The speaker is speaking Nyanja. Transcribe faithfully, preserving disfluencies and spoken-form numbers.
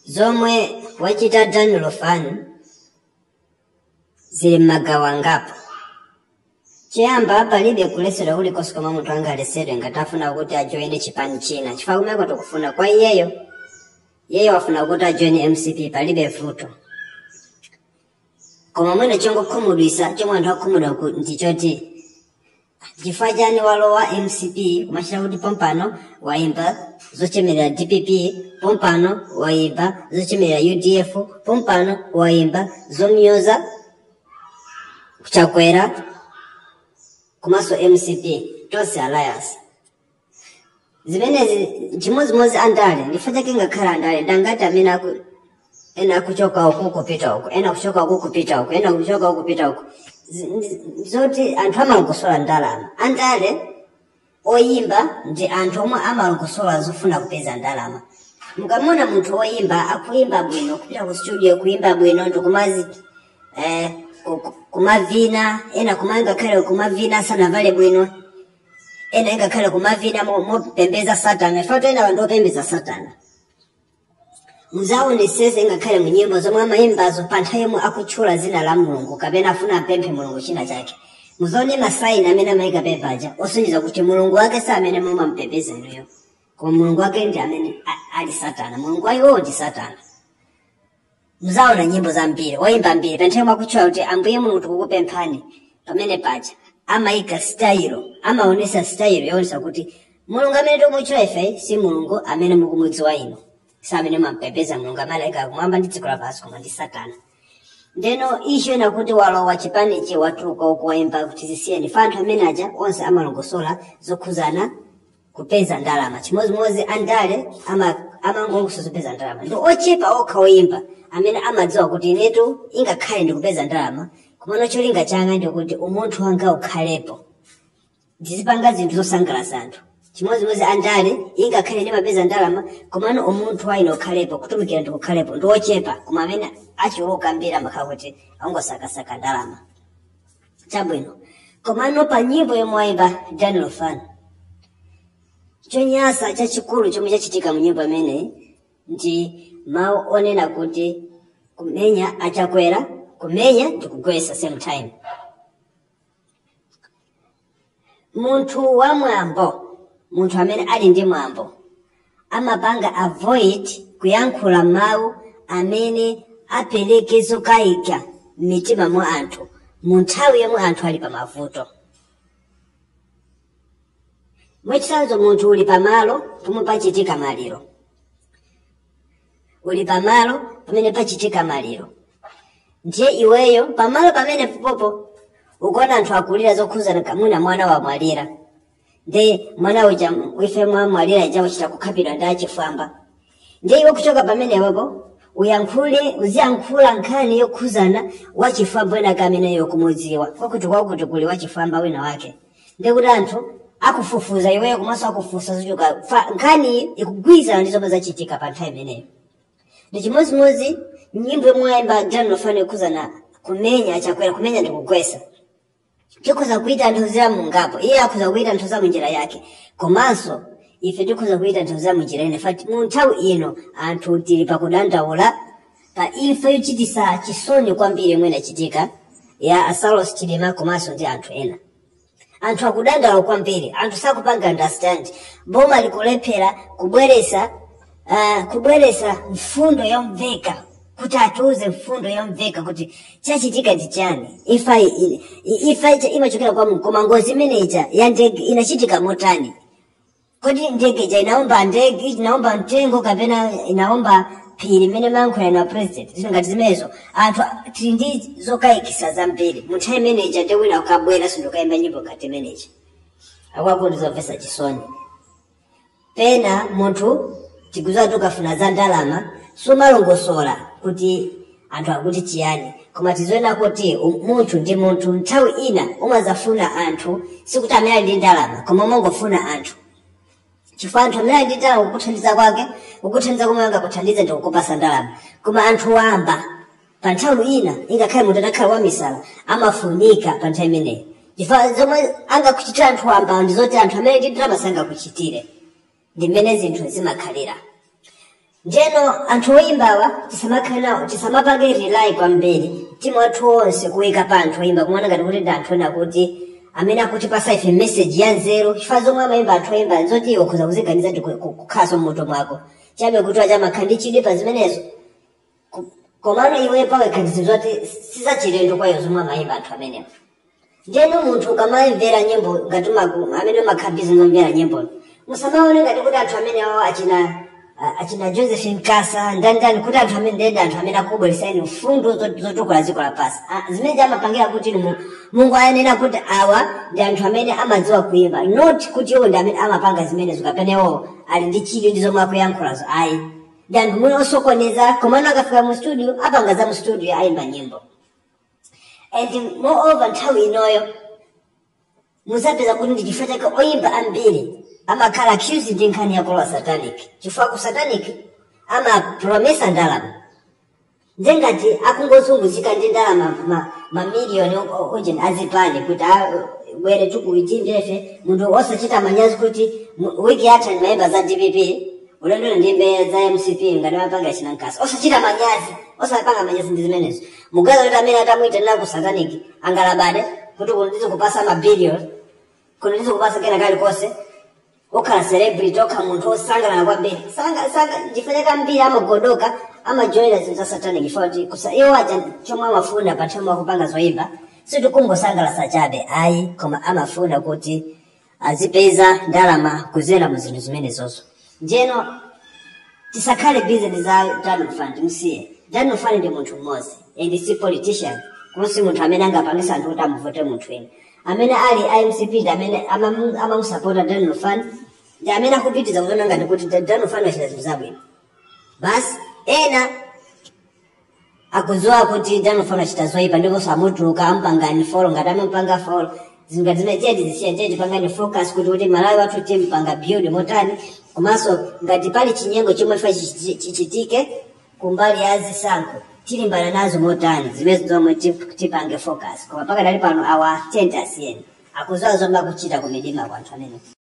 zomwe wachita Daniel Fan zili magawa ngapo. Chiyamba palibe kulesera uli kosi koma munthu angalesere ngatafuna kuti ajoine chipani china. Chifukwa kumeko tokufuna kwa iyeyo. Yeyo wafuna kuti ajoine M C P palibe vuto. Koma mwene chongo kumudwisa, chomwe anthu akumudwa ndichoti chifukwa chani walowa M C P kumachita kuti pompano waimba zochemerera D P P, pompano waimba zochemerera U D F, pompano waimba zomyoza Chakwera kumaso M C P Tosi Alliance. Zimenezi chimozi mozi andale ndifanya kinga khala andale ndangati amene aku ena kuchoka uku kupita uku ena kuchoka uku kupita uku ena kuchoka uku kupita uku zoti anthu amangosola ndalama andale oyimba ndi anthu omwe amangosola zofuna kupeza ndalama. Mukamona munthu oyimba akuimba bwino kupita ku studio kuimba bwino ndikumazi eh kumavina ena kumanga kale kumavina sana vale bwino ena inga kale kumavina mo, mo pembeza satana fato ena wando pembeza satana muzao ni sese inga kale mnyimbo zomwe amaimbazo panthaimo akuchula zina la Mulungu kapena afuna apemphe Mulungu china chake muzone masaina amene amaika pepaja osonyeza kuti Mulungu wake sa amene muma mpembeza inuyo kwa Mulungu wake ndi amene ali satana Mulungu wayo ndi satana. Muzao na nyimbo za mbili, waimba mbili, panthaimo akuchula kuti ambuye Mulungu tukukupemphani pamene paja amaika style amaonesa style yonesa kuti Mulungu amene tumuchula ife si Mulungu amene mukumudziwa ino sa amene mampembeza Mulungu amalaika kumwamba ndi dziko lapansi koma ndi satana. Ndeno isho ena kuti walowa chipani ichi watuluka ukuwaimba kuti zisiyeni fanthu amene aja onse amalongosola zokhuzana kupeza ndalama chimozimozi andale ama amangongoso zopeza ndalama ndo ochepa okha oyimba amene amadziwa kuti inetu ingakhale ndikupeza ndalama kumano cholinga changa ndikuti umunthu wanga ukhalepo ndizipanga zinthu zosangalatsa anthu chimozimozi andale ingakhale ndimapeza ndalama kumano umunthu waino ukhalepo kutumikira ndikukhalepo ndo ochepa koma amene achiwoka mbira makhala kuti angosakasaka ndalama chabwino komano pa nyimbo yomwe waimba Daniel Fan chonyasa chachikulu chomwe chachitika mu nyimbo imene ndi mawu onena kuti kumenya achakwera kumenya ndikugwesa same time. Munthu wa mwambo munthu amene ali ndi mwambo amapanga avoid kuyankhula mawu amene apereke zokayika m'mitima mwa anthu mu nthawi yomwe anthu ali pa mavuto. Mwechitsanzo munthu uli pamalo pomwe pachitika maliro uli pamalo pamene pachitika maliro ndiye iweyo pamalo pamene popo ukona anthu akulira zokhuzana kamuna mwana wa mwalira ndiye mwana uja ife mwa mwalira ija uchita kukhapidwa ndi achifwamba ndiye iwe kuchoka pamene popo uyankhule uziyankhula nkhani yokhuzana wachifwamba wina kamene yokumudziwa kwakuti kwakuti kuli wachifwamba wina wake ndiye kuti anthu akufufuza iweyo kumaso akufufuza zochuka nkhani ikugwirizana ndi zomwe zachitika pa nthawi imeneyo. Ndi chimozimozi nyimbo yomwe waimba Daniel Fan yokhuzana kumenya achakwera kumenya ndikugwesa tikhoza kuita anthu za mungapo iye akhoza kuita anthu za munjira yake komanso ife tikhoza kuita anthu za munjira ine fati mu nthawi ino anthu tili pakudandaula pa ife yochitisa chisoni kwambiri yomwe inachitika ya Saulos Chilima komanso ndi anthu ena. Anthu akudandaula kwambiri anthu sakupanga understand boma likulephera kubweresa uh, kubweresa mfundo yomveka kuti atuze mfundo yomveka kuti chachitika ndi chani ifa ifa imachokera kwa mkoma ngozi imene ija ya ndege inachitika motani kodi ndege ija inaomba ndege inaomba mtengo kapena inaomba phiri imene mankhula na president zingati zimezo anthu tindi zokayikisa zambiri munthawi imene ija ndi wina ukabwera sindokayimba nyimbo ngati imeneji akwakuti zomvesa chisoni pena munthu tikudziwa tukafuna za ndalama sumalongosola kuti anthu akuti chiyani koma tizoona kuti munthu ndi munthu nthawi ina umazafuna anthu sikuti amene ali ndi ndalama koma umangofuna anthu chifukwa anthu amene ali ndi ndalama kukuthandiza kwake ukuthandiza komwe angakuthandize ndi kukupasa ndalama koma anthu wamba pa nthawi ina ingakhale munthu atakhala wamisala amafunika pa nthawi imeneyi chifukwa zomwe angakuchitira anthu wamba ndi zoti anthu amene ndi ndalama sangakuchitire ndi mmene zinthu zimakhalira. Njeno anthu oyimbawa tisamakhala tisamapange rely kwambiri timu athu onse kuyika pa anthu oyimba kumwana ngati kuti anthu ena kuti amene akutipasa ife message ya nzeru chifukwa zomwe amayimba anthu oyimba nzoti iwe ukhoza kuziganiza ndi kukhaso mmoto mwako chabe kuti achamakha ndi chidwi pa zimenezo komano iwe pawe khandizi zoti sizachilendo kwayo zomwe amayimba anthu amenewo. Njeno munthu ukamayimvera nyimbo ngati amene makhabizi nomvera nyimbo musamaone ngati kuti anthu amenewo achina Uh, achina Josephine Kasa ndani ndani kuti anthu amene ndende anthu amene akubweresa ine mfundo zotokola ziko la pasi uh, zimene amapangira kuti Mungu ayanena kuti awa ndi anthu amene amadziwa kuimba not kuti iwo ndi amene amapanga zimene zikapenewo ali ndi chidwi ndi zomwe akuyankhulazo ayi ndi anthu mwina osokoneza komano akafika mu studio apanga za mu studio ayimba nyimbo. And moreover nthawi inoyo muzapeza kuti ndi chifukwa chake oyimba ambiri amakhala accused ndi nkhani yakolowa satanic chifukwa ku satanic ama promesa ndalama ndengati akungozunguzika ndi ndalama mamiliyoni onje azipani kuti bwere tukuitindefe munthu osachita manyazi kuti wiki yatha ndimayimba za D P P ulendo ndimbe za M C P ngati mapanga chinankasi osachita manyazi osapanga manyazi ndi zimenezo mugaza kuti amene atamuitanira ku satanic angalabade kuti kundizo kupasa mabiliyoni kundizo kupasa kena kali kose okhala celebrity okha munthu osangana kwambiri sanga sanga ndifanyaka mbiri amagodoka amajoyina zinthu za satanic chifukwa kusa iwo aja chomwe amafuna pa chomwe akupanga zoyimba sitikungosangala chabe ayi koma amafuna kuti azipeza ndalama kuzera mu zinthu zimenezozo. Njeno tisakhale business za Daniel Fund msiye Daniel Fund ndi munthu mmodzi and si politician kusi munthu amene angapangisa anthu kuti amuvote munthu ene amene ali I M C P ndi amene amamusapota Daniel Fund ndi amene akupitiza kuona ngati kuti Daniel Fund achita zinthu zabwino basi ena akuzoa kuti Daniel Fund achita zoyipa ndipo samutuluka ampangani follow ngati amapanga follow zingati zimene chedi zisiya chedi pangani focus kuti kuti Malawi wathu timpanga build motani komanso ngati pali chinyengo chomwe fa chichitike kumbali ya zisankho tilimbana nazo motani zimene zomwe tipange focus koma paka dali pano awa tenta asiyeni akuzoa zomwe akuchita kumidima kwa anthu amene